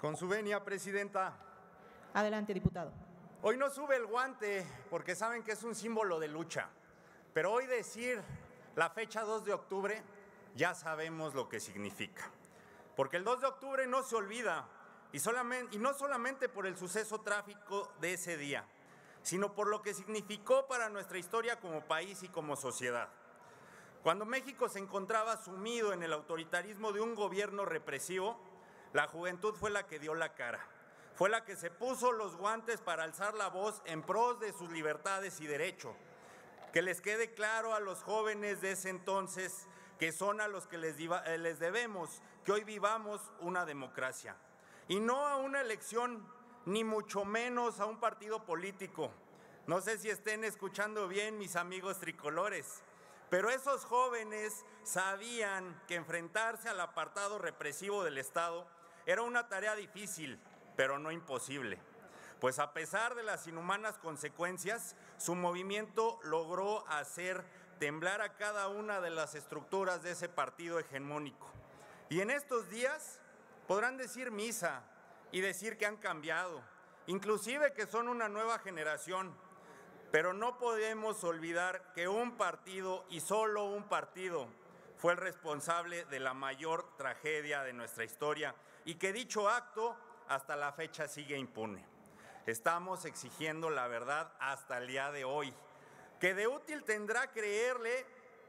Con su venia, presidenta. Adelante, diputado. Hoy no sube el guante porque saben que es un símbolo de lucha, pero hoy decir la fecha 2 de octubre ya sabemos lo que significa. Porque el 2 de octubre no se olvida, y no solamente por el suceso trágico de ese día, sino por lo que significó para nuestra historia como país y como sociedad. Cuando México se encontraba sumido en el autoritarismo de un gobierno represivo, la juventud fue la que dio la cara, fue la que se puso los guantes para alzar la voz en pos de sus libertades y derechos. Que les quede claro a los jóvenes de ese entonces que son a los que les debemos que hoy vivamos una democracia. Y no a una elección, ni mucho menos a un partido político. No sé si estén escuchando bien, mis amigos tricolores, pero esos jóvenes sabían que enfrentarse al apartado represivo del Estado era una tarea difícil, pero no imposible. Pues a pesar de las inhumanas consecuencias, su movimiento logró hacer temblar a cada una de las estructuras de ese partido hegemónico. Y en estos días podrán decir misa y decir que han cambiado, inclusive que son una nueva generación, pero no podemos olvidar que un partido, y solo un partido, fue el responsable de la mayor tragedia de nuestra historia y que dicho acto hasta la fecha sigue impune. Estamos exigiendo la verdad hasta el día de hoy. ¿Qué de útil tendrá creerle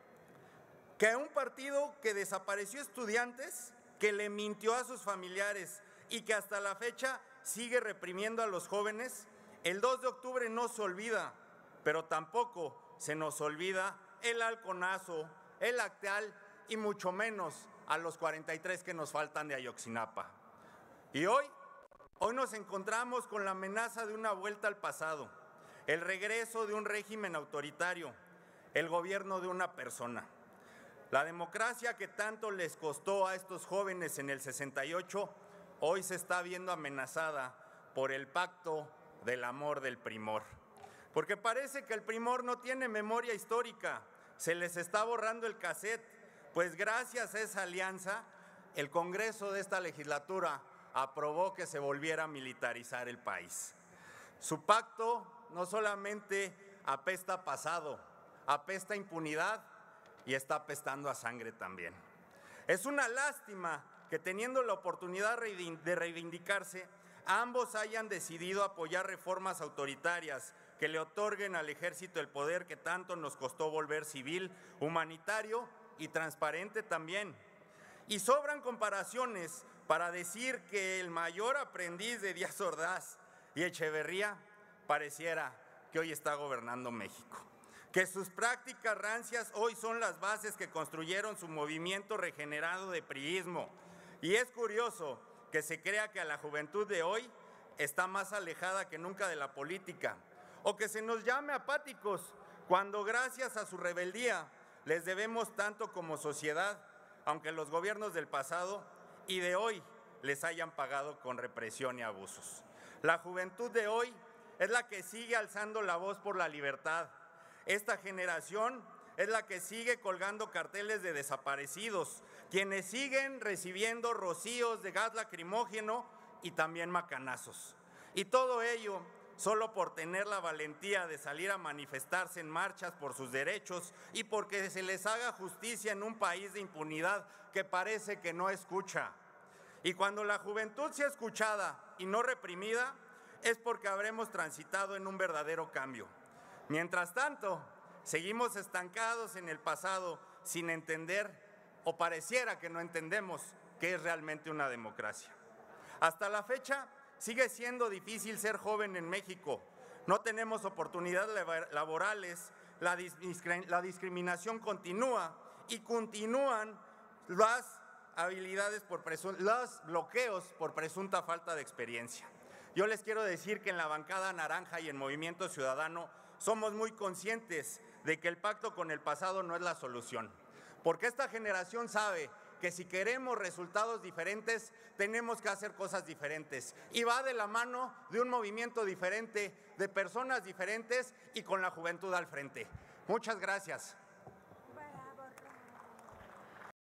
que a un partido que desapareció estudiantes, que le mintió a sus familiares y que hasta la fecha sigue reprimiendo a los jóvenes? El 2 de octubre no se olvida, pero tampoco se nos olvida el halconazo, el Acteal y mucho menos a los 43 que nos faltan de Ayotzinapa. Y hoy nos encontramos con la amenaza de una vuelta al pasado, el regreso de un régimen autoritario, el gobierno de una persona. La democracia que tanto les costó a estos jóvenes en el 68, hoy se está viendo amenazada por el pacto del amor del primor. Porque parece que el primor no tiene memoria histórica, se les está borrando el cassette, pues gracias a esa alianza, el Congreso de esta legislatura aprobó que se volviera a militarizar el país. Su pacto no solamente apesta a pasado, apesta a impunidad y está apestando a sangre también. Es una lástima que teniendo la oportunidad de reivindicarse, ambos hayan decidido apoyar reformas autoritarias que le otorguen al ejército el poder que tanto nos costó volver civil, humanitario y transparente también. Y sobran comparaciones para decir que el mayor aprendiz de Díaz Ordaz y Echeverría pareciera que hoy está gobernando México. Que sus prácticas rancias hoy son las bases que construyeron su movimiento regenerado de priismo. Y es curioso que se crea que a la juventud de hoy está más alejada que nunca de la política, o que se nos llame apáticos, cuando gracias a su rebeldía les debemos tanto como sociedad, aunque los gobiernos del pasado y de hoy les hayan pagado con represión y abusos. La juventud de hoy es la que sigue alzando la voz por la libertad. Esta generación es la que sigue colgando carteles de desaparecidos, quienes siguen recibiendo rocíos de gas lacrimógeno y también macanazos. Y todo ello solo por tener la valentía de salir a manifestarse en marchas por sus derechos y porque se les haga justicia en un país de impunidad que parece que no escucha. Y cuando la juventud sea escuchada y no reprimida, es porque habremos transitado en un verdadero cambio. Mientras tanto, seguimos estancados en el pasado sin entender, o pareciera que no entendemos, qué es realmente una democracia. Hasta la fecha, sigue siendo difícil ser joven en México. No tenemos oportunidades laborales, la discriminación continúa y continúan los bloqueos por presunta falta de experiencia. Yo les quiero decir que en la bancada naranja y en Movimiento Ciudadano somos muy conscientes de que el pacto con el pasado no es la solución, porque esta generación sabe que si queremos resultados diferentes, tenemos que hacer cosas diferentes. Y va de la mano de un movimiento diferente, de personas diferentes y con la juventud al frente. Muchas gracias.